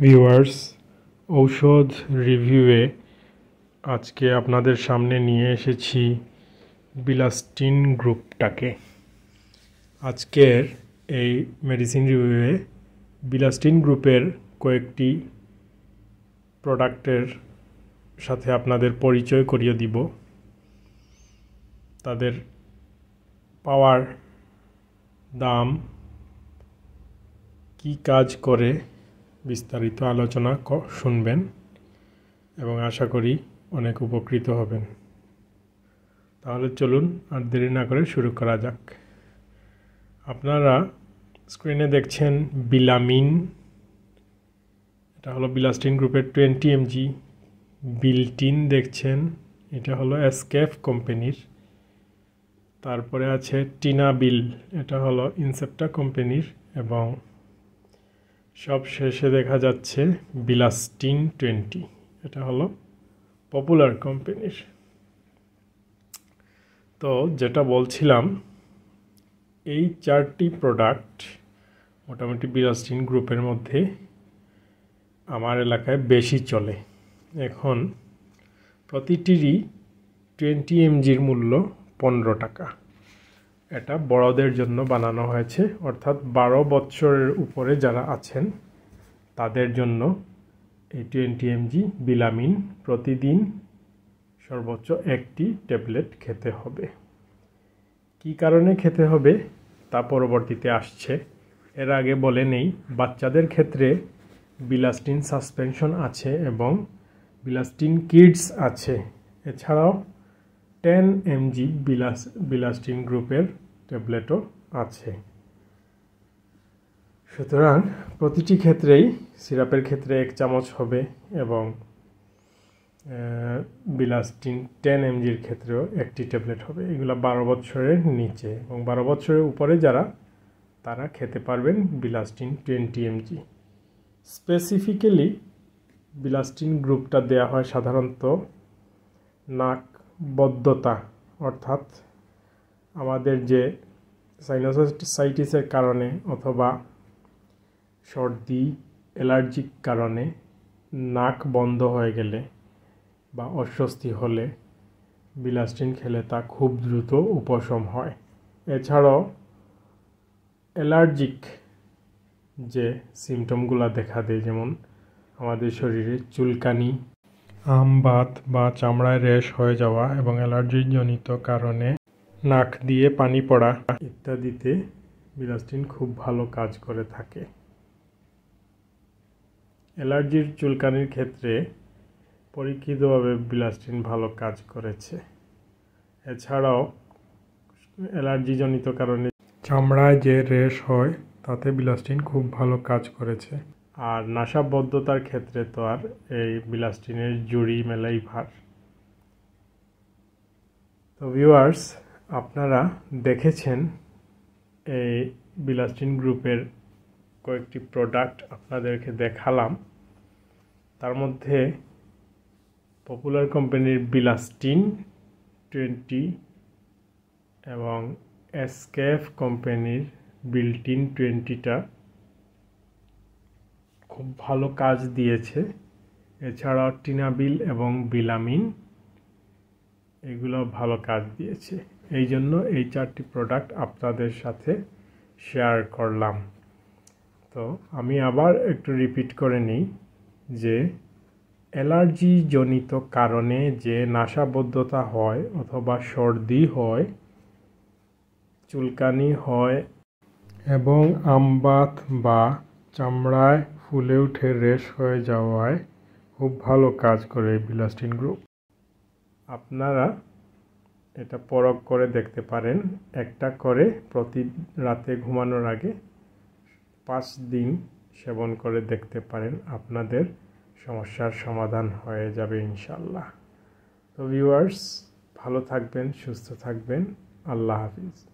Viewers, ঔষধ রিভিউয়ে আজকে আপনাদের সামনে নিয়ে এসেছি বিলাস্টিন গ্রুপটাকে। আজকের এই মেডিসিন রিভিউয়ে বিলাস্টিন গ্রুপের কয়েকটি প্রোডাক্টের সাথে আপনাদের পরিচয় করিয়ে দিব, তাদের পাওয়ার, দাম, কি কাজ করে বিস্তারিত আলোচনা শুনবেন এবং আশা করি অনেক উপকৃত হবেন। তাহলে চলুন আর দেরি না করে শুরু করা যাক। আপনারা স্ক্রিনে দেখছেন বিলামিন, এটা হলো বিলাস্টিন গ্রুপের 20 mg। বিল্টিন দেখছেন, এটা হলো এসকেফ কোম্পানির। তারপরে আছে টিনাবিল, এটা হলো ইনসেপ্টা কোম্পানির। এবং সব শেষে দেখা যাচ্ছে বিলাস্টিন 20, এটা হলো পপুলার কোম্পানির। তো যেটা বলছিলাম, এই চারটি প্রোডাক্ট মোটামুটি বিলাস্টিন গ্রুপের মধ্যে আমার এলাকায় বেশি চলে। এখন প্রতিটিরই 20 mgর মূল্য 15 টাকা। এটা বড়দের জন্য বানানো হয়েছে, অর্থাৎ 12 বছরের উপরে যারা আছেন তাদের জন্য এই 20 mg বিলামিন প্রতিদিন সর্বোচ্চ একটি ট্যাবলেট খেতে হবে। কি কারণে খেতে হবে তা পরবর্তীতে আসছে। এর আগে বলে নেই, বাচ্চাদের ক্ষেত্রে বিলাস্টিন সাসপেনশন আছে এবং বিলাস্টিন কিডস আছে। এছাড়াও 10 mg বিলাস্টিন গ্রুপের ট্যাবলেটও আছে। সুতরাং প্রতিটি ক্ষেত্রেই সিরাপের ক্ষেত্রে 1 চামচ হবে এবং বিলাস্টিন 10 mgর ক্ষেত্রেও একটি ট্যাবলেট হবে। এগুলো 12 বছরের নিচে এবং 12 বছরের উপরে যারা, তারা খেতে পারবেন বিলাস্টিন 20 mg। স্পেসিফিক্যালি বিলাস্টিন গ্রুপটা দেয়া হয় সাধারণত নাক বদ্ধতা, অর্থাৎ আমাদের যে সাইনোসাইটিসের কারণে অথবা সর্দি, অ্যালার্জিক কারণে নাক বন্ধ হয়ে গেলে বা অস্বস্তি হলে বিলাস্টিন খেলে তা খুব দ্রুত উপশম হয়। এছাড়াও অ্যালার্জিক যে সিমটমগুলো দেখা দেয়, যেমন আমাদের শরীরে চুলকানি, আমবাত বা চামড়ায় র্যাশ হয়ে যাওয়া এবং অ্যালার্জিজনিত কারণে নাক দিয়ে পানি পড়া ইত্যাদিতে বিলাস্টিন খুব ভালো কাজ করে থাকে। অ্যালার্জির চুলকানির ক্ষেত্রে পরীক্ষিতভাবে বিলাস্টিন ভালো কাজ করেছে। এছাড়াও অ্যালার্জিজনিত কারণে চামড়ায় যে র্যাশ হয় তাতে বিলাস্টিন খুব ভালো কাজ করেছে। আর নাসাবদ্ধতার ক্ষেত্রে তো আর এই বিলাস্টিনের জুড়ি মেলাই ভার। তো ভিউয়ার্স, আপনারা দেখেছেন এই বিলাস্টিন গ্রুপের কয়েকটি প্রোডাক্ট আপনাদেরকে দেখালাম। তার মধ্যে পপুলার কোম্পানির বিলাস্টিন 20 এবং এসকেফ কোম্পানির বিল্টিন 20টা খুব ভালো কাজ দিয়েছে। এছাড়াও টিনাবিল এবং বিলামিন, এগুলো ভালো কাজ দিয়েছে। এই জন্য এই চারটি প্রোডাক্ট আপনাদের সাথে শেয়ার করলাম। তো আমি আবার একটু রিপিট করে নিই যে অ্যালার্জিজনিত কারণে যে নাসাবদ্ধতা হয় অথবা সর্দি হয়, চুলকানি হয় এবং আমবাত বা চামড়ায় ফুলে উঠে র্যাশ হয়ে যাওয়ায় খুব ভালো কাজ করে বিলাস্টিন গ্রুপ। আপনারা এটা প্রয়োগ করে দেখতে পারেন। একটা করে প্রতি রাতে ঘুমানোর আগে 5 দিন সেবন করে দেখতে পারেন, আপনাদের সমস্যার সমাধান হয়ে যাবে ইনশাল্লাহ। তো ভিউয়ার্স, ভালো থাকবেন, সুস্থ থাকবেন। আল্লাহ হাফিজ।